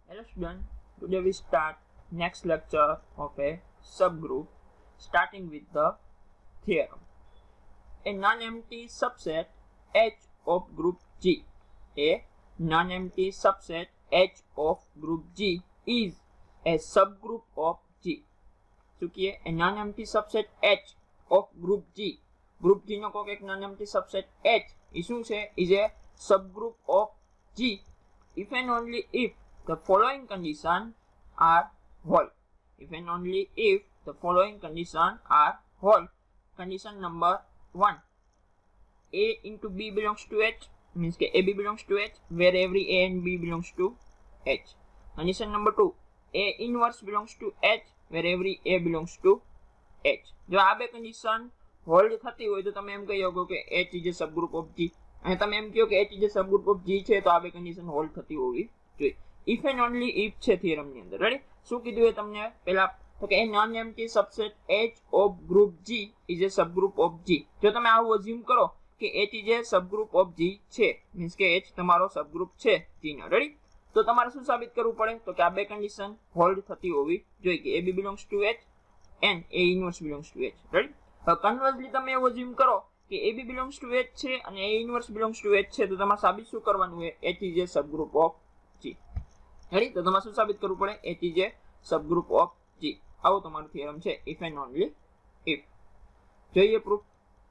Hello student, today we start next lecture of a subgroup starting with the theorem. A non-empty subset H of group G. A non-empty subset H of group G is a subgroup of G. चूंकि a non-empty subset H of group G. Group G નો કોઈક non-empty subset H એ શું છે? is a subgroup of G if and only if the following conditions are whole. If and only if the following conditions are whole. Condition number 1. A into B belongs to H, means that AB belongs to H, where every A and B belongs to H. Condition number 2. A inverse belongs to H, where every A belongs to H. જો આ બે condition hold થતી હોય તો તમે એમ કહી શકો કે H is a subgroup of G. અને તમે એમ કહો કે H is a subgroup of G છે તો આ બે condition hold થતી હોવી જોઈએ. If and only if છે theorem ની અંદર. રેડી? શું કીધું એ તમને પહેલા તો કે a non-empty subset H of group G is a subgroup of G. જો તમે આવું assume કરો કે H is a subgroup of G છે, means કે H તમારો subgroup છે G નો. રેડી? તો તમારે શું સાબિત કરવું પડે? તો કે આ બે condition hold થતી હોવી જોઈએ કે AB belongs to H and A inverse belongs to H. Ready? હવે conversely તમે એવું assume કરો કે AB belongs to H છે અને A inverse belongs to H છે, તો તમારે સાબિત શું કરવાનું છે? H is a subgroup of G. Ready? તો તમારે શું સાબિત કરવું પડે? H is a subgroup of G. આવો તમારો થિયરમ છે if and only if. જોઈએ proof.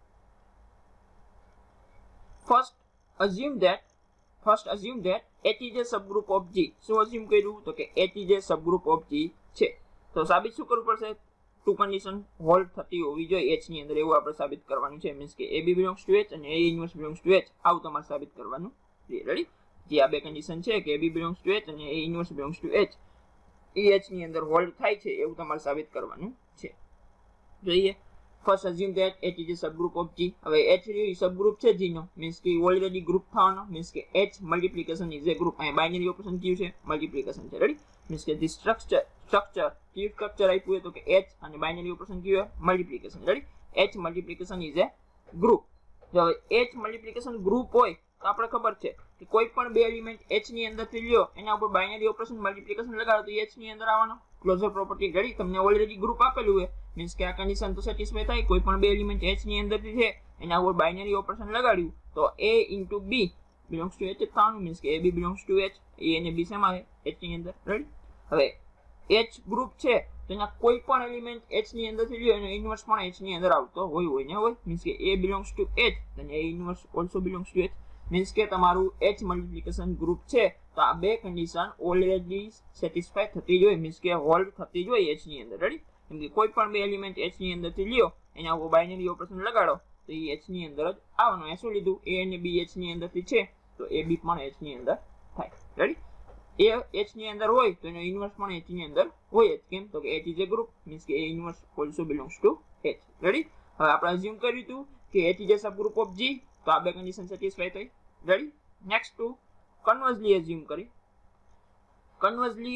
First assume that H is a subgroup of G. શું assume કર્યું? તો કે H is a subgroup of G છે. તો સાબિત શું કરવું પડશે? ટુ કન્ડિશન હોલ્ડ થતી હોવી જોઈએ H ની અંદર, એવું આપણે સાબિત કરવાનું છે. મીન્સ કે AB belongs to H અને A inverse belongs to H. આવું તમારે સાબિત કરવાનું છે. રેડી? જે આ બે કન્ડિશન છે કે AB belongs to H અને A inverse belongs to H A H ની અંદર હોલ્ડ થાય છે એવું તમારે સાબિત કરવાનું છે. જોઈએ. First assume that H is a subgroup of G. હવે H એ સબગ્રુપ છે G નો, મીન્સ કે ઓલરેડી ગ્રુપ થવાનો, મીન્સ કે H multiplication is a group. અહીં બાઇનરી ઓપરેશન કયું છે? મલ્ટીપ્લિકેશન છે. રેડી? મીન્સ કે ધી સ્ટ્રક્ચર કયું સ્ટ્રક્ચર આપ્યું હોય તો કે H અને બાઇનરી ઓપરેશન કયું છે? Multiplication. Ready? H multiplication is a group. જો હવે H મલ્ટીપ્લિકેશન ગ્રુપ હોય તો આપણે ખબર છે કે કોઈ પણ બે એલિમેન્ટ H ની અંદરથી લ્યો એના ઉપર બાઇનરી ઓપરેશન મલ્ટીપ્લિકેશન લગાડો તો H ની અંદર આવવાનો. Closure property. રેડી? તમને ઓલરેડી ગ્રુપ આપેલું હોય, મીન્સ કે આ કન્ડિશન તો સેટિસ્ફાય થાય. કોઈ પણ બે એલિમેન્ટ H ની અંદરથી છે એના ઉપર બાઇનરી ઓપરેશન લગાડ્યું તો A into B belongs to H થવાનું, મીન્સ કે AB belongs to H. A અને B શેમાં છે? H ની અંદર. રેડી? હવે H ગ્રુપ છે તો એના કોઈ પણ એલિમેન્ટ H ની અંદરથી લ્યો એનો ઇન્વર્સ પણ H ની અંદર આવતો હોય ને હોય, મીન્સ કે A belongs to H then A inverse also belongs to H. Means કે તમારું H મલ્ટીપ્લિકેશન ગ્રુપ છે તો આ બે કન્ડિશન ઓલરેડી સેટિસ્ફાય થતી જોઈએ, મીન્સ કે હોલ્ડ થતી જોઈએ H ની અંદર. રેડી? કેમ કે કોઈ પણ બે એલિમેન્ટ H ની અંદરથી લ્યો એના ઉપર બાઇનરી ઓપરેશન લગાડો તો એ H ની અંદર જ આવવાનો. એ શું લીધું? A અને B H ની અંદરથી છે તો AB પણ H ની અંદર થાય. રેડી? A H ની અંદર હોય તો એનો ઇન્વર્સ પણ H ની અંદર હોય જ. કેમ? તો કે H is a group, means કે A inverse also belongs to H. Ready? હવે આપણે અઝ્યુમ કર્યું હતું કે H is a subgroup of G, તો આ બે કન્ડિશન સેટિસ્ફાય થઈ. Ready? Next to conversely assume કરી. Conversely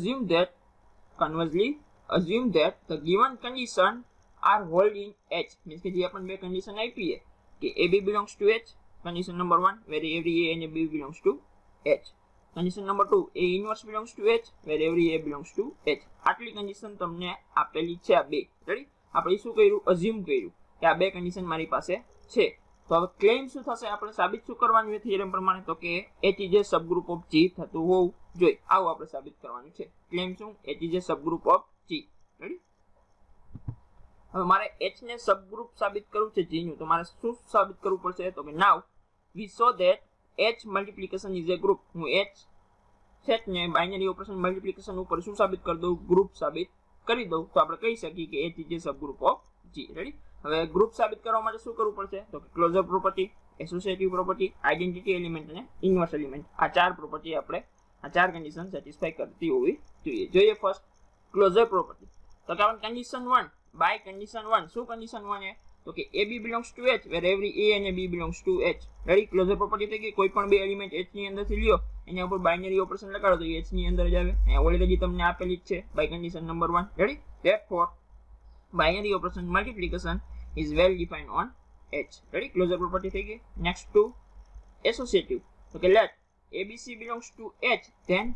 assume that the given condition are hold in H. Means કે જે આપણે બે કન્ડિશન આપી છે કે AB belongs to H, condition number 1 where every A and B belongs to H. Condition number 2, A inverse belongs to H where every A belongs to H. આટલી condition તમને આપેલી છે આ બે. રેડી? આપણે શું કર્યું? અઝ્યુમ કર્યું કે આ બે કન્ડિશન મારી પાસે છે. તો હવે ક્લેમ શું થશે? આપણે સાબિત શું કરવાનું છે થિયરમ પ્રમાણે? તો કે H is a subgroup of G થતું હોવું જોઈએ. આવું આપણે સાબિત કરવાનું છે. ક્લેમ શું? H is a subgroup of G. Ready? હવે મારે H ને સબગ્રુપ સાબિત કરવું છે G નું, તો મારે શું સાબિત કરવું પડશે? તો કે now we saw that H multiplication is a group. હું H સેટ ને બાઇનરી ઓપરેશન મલ્ટીપ્લિકેશન ઉપર શું સાબિત કરી દઉં? ગ્રુપ સાબિત કરી દઉં. તો આપણે કહી શકીએ કે H is a subgroup of G. Ready? હવે ગ્રુપ સાબિત કરવા માટે શું કરવું પડશે? તો કે closure property, associative property, identity element અને ઇન્વર્સ એલિમેન્ટ, આ ચાર પ્રોપર્ટી આપણે આ ચાર કન્ડિશન સેટિસ્ફાય કરતી હોવી જોઈએ. જોઈએ ફર્સ્ટ ક્લોઝર પ્રોપર્ટી. તો કે આપણે કન્ડિશન 1 બાય કન્ડિશન 1. શું કન્ડિશન 1 છે? તો કે AB belongs to H where every A અને B belongs to H. Ready? Closure property થઈ ગઈ. કોઈ પણ બે એલિમેન્ટ H ની અંદરથી લ્યો એના ઉપર બાઇનરી ઓપરેશન લગાડો તો H ની અંદર જ આવે. અહીંયા ઓલરેડી તમને આપેલી જ છે by condition number 1. Ready? Therefore binary operation multiplication is well defined on H. Ready? Closure property થઈ ગઈ. Next to associative. Okay, let ABC belongs to H, then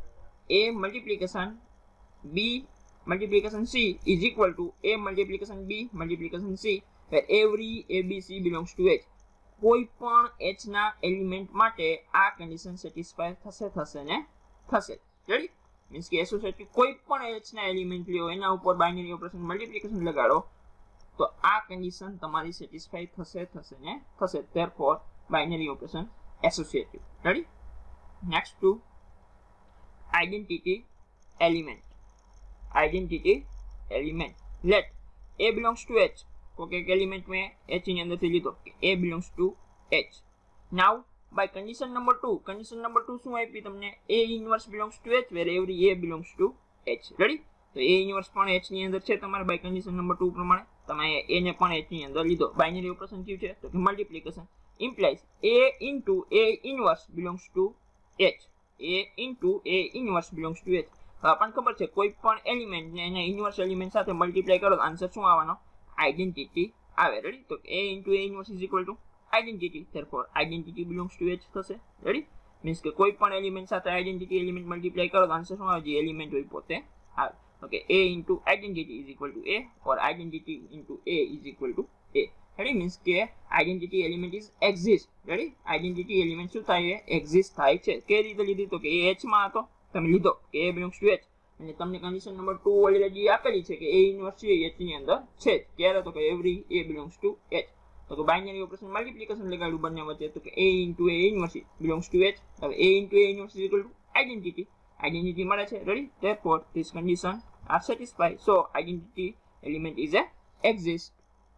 A multiplication B multiplication C is equal to A multiplication B multiplication C, where every A, B, C belongs to H. કોઈ પણ H ના element માટે આ condition satisfy થશે ને થશે. Ready? Means કે associative કોઈ પણ H ના એલિમેન્ટ લ્યો, એના ઉપર બાઇનરી ઓપરેશન મલ્ટીપ્લિકેશન લગાડો તો આ કન્ડિશન તમારી સેટિસ્ફાય થશે ને થશે. Therefore binary operation associative. Ready? Next to identity element. Identity element. Let A belongs to H. कोई एक एलिमेंट में H ની અંદરથી લીધો કે A belongs to H. Now by condition number 2, condition number 2 શું આપી તમને? A inverse belongs to H where every A belongs to H. Ready? તો A inverse પણ H ની અંદર છે તમારે by condition number 2 પ્રમાણે. તમે A ને પણ H ની અંદર લીધો. બાઇનરી ઓપરેશન કયું છે? તો કે multiplication implies A into A inverse belongs to H. A into A inverse belongs to H. આપણને ખબર છે કોઈ પણ એલિમેન્ટ ને એના ઇન્વર્સ એલિમેન્ટ સાથે મલ્ટીપ્લાય કરો તો આન્સર શું આવવાનો? આઇડેન્ટિટી આવે. રેડી? તો A into A inverse is equal to identity. therefore identity belongs to H થશે. રેડી? મીન્સ કે કોઈ પણ એલિમેન્ટ સાથે આઇડેન્ટિટી એલિમેન્ટ મલ્ટીપ્લાય કરો તો આન્સર શું આવે? જે એલિમેન્ટ હોય પોતે આવે. Okay, A into identity is equal to A or identity into A is equal to A. Ready? Means કે identity element is exist. Ready? Identity element શું થાય? એક્ઝિસ્ટ થાય છે. કઈ રીતે લીધી? તો કે A H માં હતો, તમે લીધો કે A belongs to H અને તમને કન્ડિશન નંબર 2 ઓલરેડી આપેલી છે કે A ઇન્વર્સ છે H ની અંદર છે. ક્યારે? તો કે every A belongs to H. તો કે બાઇનરી ઓપરેશન મલ્ટીપ્લિકેશન લગાડ્યું બંને વચ્ચે તો કે A into A inverse belongs to H. હવે A into A inverse is equal to identity. Identity મળે છે. Ready? therefore this condition are satisfied. So identity element is a exist.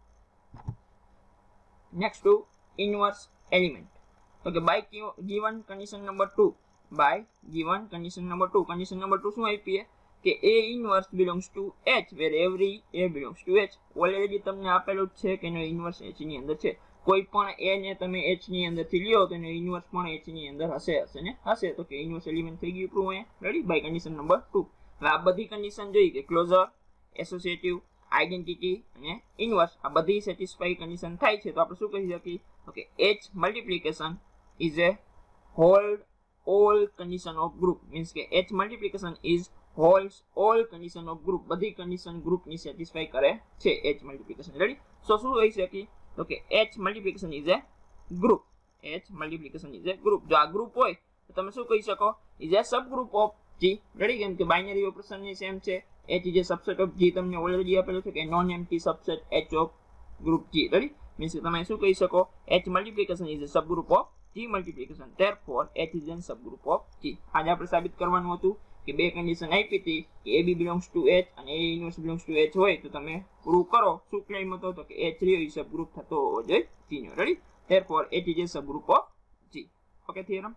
Next to inverse element. તો કે by given condition number 2, by given condition number 2, condition number 2 શું આપી છે કે A inverse belongs to H where every A belongs to H. Already તમને આપેલું જ છે કે એનો ઇન્વર્સ H ની અંદર છે. કોઈ પણ A ને તમે H ની અંદરથી લ્યો તો એનો ઇન્વર્સ પણ H ની અંદર હશે ને હશે. તો કે ઇન્વર્સ એલિમેન્ટ થઈ ગયું પ્રૂવ અહીંયા. રેડી? By condition number 2. હવે આ બધી કન્ડિશન જોઈ કે ક્લોઝર, એસોસિએટિવ, આઇડેન્ટિટી અને ઇન્વર્સ આ બધી સેટિસ્ફાઈ કન્ડિશન થાય છે તો આપણે શું કહી શકીએ? Okay, H multiplication is a hold all condition of group. means કે H multiplication is holds all condition of group. બધી કન્ડિશન ગ્રુપ ની સેટિસ્ફાઈ કરે છે H multiplication. રેડી? સો શું કહી શકીએ? તો કે H multiplication is a group. H multiplication is a group. જો આ ગ્રુપ હોય તો તમે શું કહી શકો? is a subgroup of G. Ready? કેમ કે બાઇનરી ઓપરેશન ની સેમ છે. H is a subset of G. તમને ઓલરેડી આપેલું છે કે non empty subset H of group G. Ready? Means કે તમે શું કહી શકો? H multiplication is a subgroup of G multiplication. therefore H is a subgroup of G. આજે આપણે સાબિત કરવાનું હતું કે બે કન્ડિશન આપી હતી કે AB belongs to H અને A inverse belongs to H હોય તો તમે પ્રૂવ કરો. શું ક્લેમ હતો? તો કે H રહ્યો એ સબગ્રુપ થતો હોવો જોઈએ G નો. Ready? therefore H is a subgroup of G. Okay, theorem.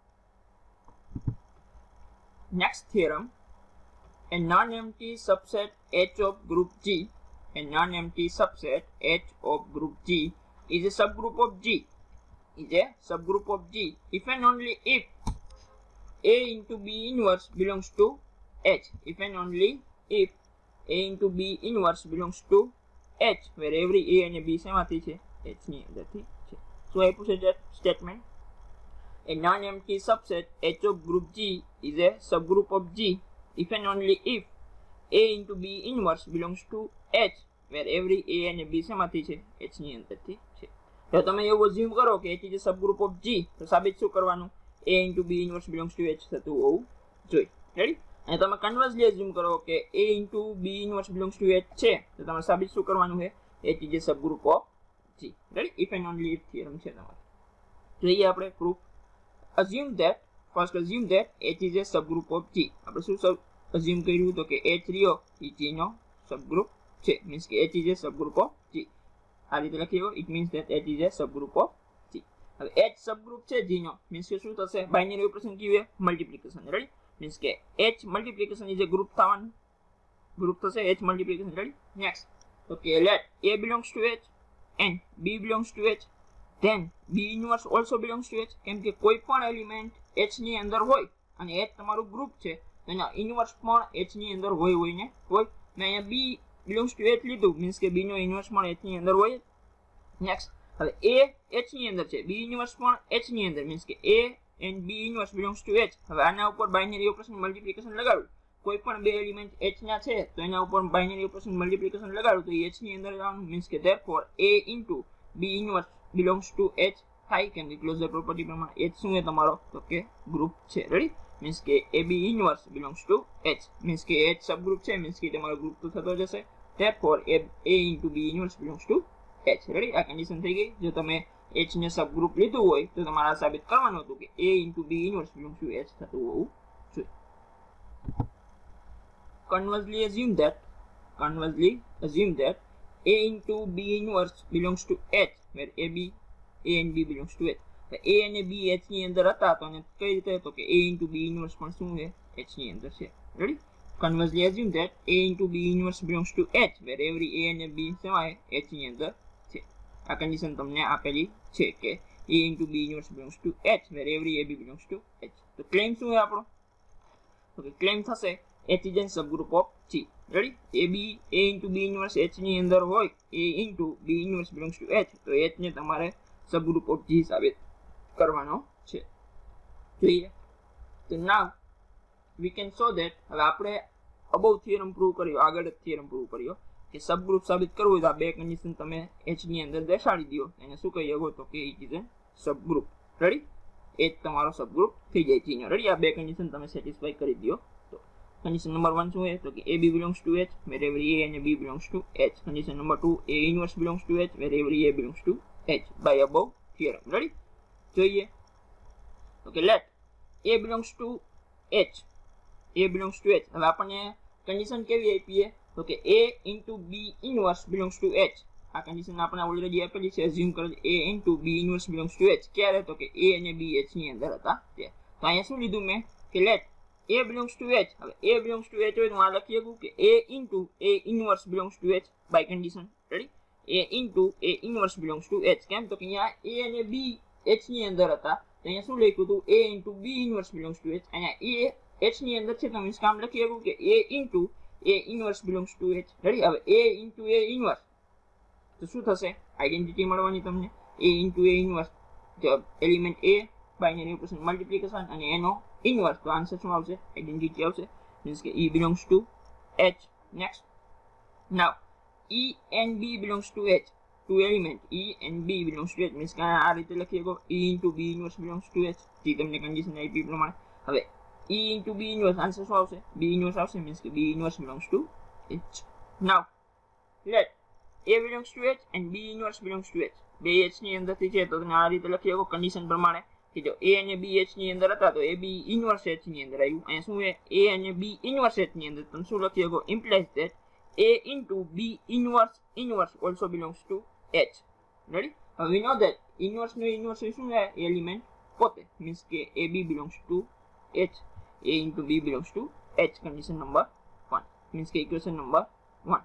Next theorem. a non-empty subset H of group G, a non-empty subset H of group G is a subgroup of G. is a subgroup of G if and only if A into B inverse belongs to H. if and only if A into B inverse belongs to H where every A and B શેમાંથી છે? H ની અંદરથી છે. શું આપ્યું છે statement? A non-empty subset H of group G is a subgroup of G if and only if A into B inverse belongs to H where every A and B શેમાંથી છે? H ની અંદરથી છે. જો તમે એવું અઝ્યુમ કરો કે H is a subgroup of G તો સાબિત શું કરવાનું? A into B inverse belongs to H થતું હોવું જોઈએ. રેડી? અને તમે કન્વર્સલી અઝ્યુમ કરો કે A into B inverse belongs to H છે તો તમારે સાબિત શું કરવાનું છે? H is a subgroup of G. Ready? if and only if theorem છે તમારે. જોઈએ આપણે proof. assume that H is a subgroup of G. આપણે શું અઝ્યુમ કર્યું તો કે H રહ્યો એ G નો સબગ્રુપ છે. મીન્સ કે H is a subgroup of G. આ રીતે લખીએ. it means that H is a subgroup of G. હવે H સબગ્રુપ છે G નો મીન્સ કે શું થશે? બાઇનરી ઓપરેશન કયું છે? મલ્ટીપ્લિકેશન. રેડી? મીન્સ કે H multiplication is a group થવાનું, ગ્રુપ થશે H multiplication. Ready? Next. Okay, let A belongs to H and B belongs to H then B inverse also belongs to H. કેમ કે કોઈ પણ element H ની અંદર હોય અને H તમારું ગ્રુપ છે તો એના ઇન્વર્સ પણ H ની અંદર હોય ને હોય. મેં અહીંયા B belongs to H લીધું મીન્સ કે B નો ઇન્વર્સ પણ H ની અંદર હોય. નેક્સ્ટ. હવે A H ની અંદર છે, B ઇન્વર્સ પણ H ની અંદર મીન્સ કે A and B inverse belongs to H. હવે આના ઉપર બાઇનરી ઓપરેશન મલ્ટીપ્લિકેશન લગાડું, કોઈ પણ બે એલિમેન્ટ H ના છે તો એના ઉપર બાઇનરી ઓપરેશન મલ્ટીપ્લિકેશન લગાડું તો H ની અંદર જવાનું, મીન્સ કે therefore A into B inverse belongs to H થાય, કેમ કે ક્લોઝર પ્રોપર્ટી પ્રમાણે H શું છે તમારો, તો કે ગ્રુપ છે. રેડી, મીન્સ કે AB inverse belongs to H, means કે H સબગ્રુપ છે, મીન્સ કે તમારો ગ્રુપ તો થતો જશે. therefore A into B inverse belongs to H. Ready, આ કન્ડિશન થઈ ગઈ. જો તમે H ને સબગ્રુપ લીધું હોય તો તમારે સાબિત કરવાનું હતું કે A into B inverse belongs to H થતું હોવું જોઈએ. Conversely assume that A into B inverse belongs to H, where A and B belongs to H. A અને B H ની અંદર હતા તો એને કઈ રીતે, તો કે A into B inverse પણ શું છે, H ની અંદર છે. Ready, conversely assume that A into B inverse belongs to H, where every A અને B શેમાં છે, H ની અંદર છે. આ કન્ડિશન તમને આપેલી છે કે A into B inverse belongs to H, where every AB belongs to H. તો ક્લેમ શું છે આપણો, તો કે ક્લેમ થશે H is a subgroup of G. Ready, A into B inverse H ની અંદર હોય, A into B inverse belongs to H, તો H ને તમારે સબગ્રુપ ઓફ G સાબિત કરવાનો છે. જોઈએ તો now we can show that, હવે આપણે અબોવ થિયરમ પ્રૂવ કર્યો, આગળ જ થિયરમ પ્રૂવ કર્યો કે સબગ્રુપ સાબિત કરવું હોય તો આ બે કન્ડિશન તમે H ની અંદર બેસાડી દો, એને શું કહી શકો, તો કે it is a subgroup. Ready, H તમારો સબગ્રુપ થઈ જાય છે. રેડી, આ બે કન્ડિશન તમે સેટિસ્ફાઈ કરી દો. તો કન્ડિશન નંબર 1 શું છે, તો કે AB belongs to H, where every A and B belongs to H. Condition number 2, A inverse belongs to H, where every A belongs to H by above theorem. Ready, જોઈએ તો કે let A belongs to H, A belongs to H. હવે આપણને condition કેવી આપી છે, તો કે A into B inverse belongs to H. આ કન્ડિશન આપણે ઓલરેડી આપેલી છે. અઝ્યુમ કરો A into B inverse belongs to H. ક્યારે, તો કે A અને B H ની અંદર હતા ત્યારે. તો અહીંયા શું લીધું મેં કે let A belongs to H. હવે A belongs to H હોય તો આ લખી શકું કે A into A inverse belongs to H by condition. Ready, A into A inverse belongs to H. કેમ, તો કે અહીંયા A અને B H ની અંદર હતા તો અહીંયા શું લખ્યું હતું, A into B inverse belongs to H. અહીંયા A H ની અંદર છે તો મીન્સ કામ લખી શકું કે A into A inverse belongs to H. Ready, હવે A into A inverse તો શું થશે, આઈડેન્ટિટી મળવાની તમને. A into A inverse, element A binary operation multiplication અને એનો ઇન્વર્સ, તો આન્સર શું આવશે, આઈડેન્ટિટી આવશે, મીન્સ કે E belongs to H. Next, now E and B belongs to H. Two element E and B belongs to H, means કે આ રીતે લખી શકો E into B inverse belongs to H. જે તમને કન્ડિશન આપી પ્રમાણે. હવે E into B inverse, answer શું આવશે, B inverse આવશે, મીન્સ કે B inverse belongs to H. Now let A belongs to H and B inverse belongs to H. બે H ની અંદરથી છે તો તમે આ રીતે લખી શકો કન્ડિશન પ્રમાણે કે જો A અને B H ની અંદર હતા તો A B inverse H ની અંદર આવ્યું. અહીંયા શું છે, A અને B inverse H ની અંદર તમે શું લખી શકો, implies that A into B inverse also belongs to H. Ready, હવે we know that inverse નો inverse શું છે, એલિમેન્ટ પોતે, મીન્સ કે AB belongs to H, A into B belongs to H. Condition number 1, means કે equation number 1.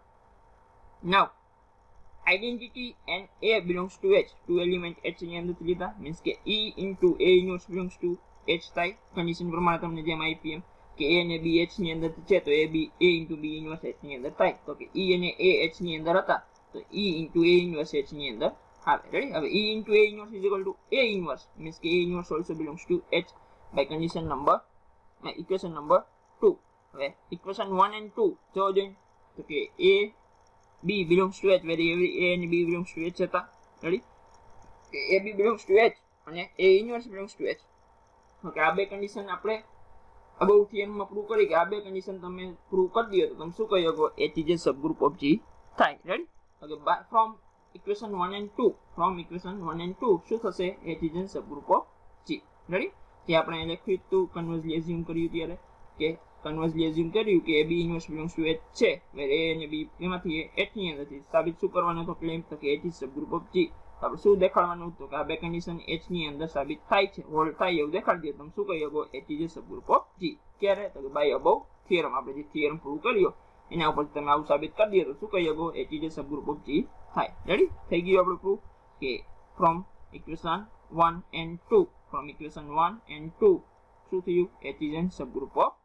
Now identity and A belongs to H. Two element H ની અંદરથી લીધા, means કે E into A inverse belongs to H થાય. Condition પ્રમાણે તમને જેમ આપી એમ કે A અને B H ની અંદરથી છે તો A into B inverse H ની અંદર થાય. તો કે E અને A H ની અંદર હતા તો E into A inverse H ની અંદર આવે. રેડી, હવે E into A inverse is equal to A inverse, means કે A inverse also belongs to H by condition number equation number 2. હવે equation 1 and 2 જો જોઈન તો કે A B belongs to H, where every A and B belongs to H હતા. Ready, A B belongs to H અને A inverse belongs to H. Okay, આ બે condition આપણે above થિયરમમાં prove કરી કે આ બે કન્ડિશન તમે પ્રૂવ કરી દો તો તમે શું કહી શકો, H is a subgroup of G થાય. Ready, okay, from equation 1 and 2, શું થશે, H is a subgroup of G. Ready, જે આપણે લખ્યું હતું કન્વર્સલી એઝ્યુમ કર્યું ત્યારે કે કન્વર્સલી એઝ્યુમ કર્યું કે AB inverse belongs to H છે, where A અને B એમાંથી H ની અંદરથી સાબિત શું કરવાનું તો ક્લેમ તો કે H is subgroup of G. આપણે શું દેખાડવાનું હતું કે આ બે કન્ડિશન H ની અંદર સાબિત થાય છે, હોલ્ડ થાય એવું દેખાડી દે. તમે શું કહી શકો, H is a subgroup of G. ક્યારે, તો કે બાય અબોવ થિયરમ, આપણે જે થિયરમ પ્રૂવ કર્યો એના ઉપર તમે આવું સાબિત કરી દો તો શું કહી શકો, H is a subgroup of G થાય. રેડી, થઈ ગયું આપણું પ્રૂફ કે from equation 1 and 2 શું થયું, H is a subgroup of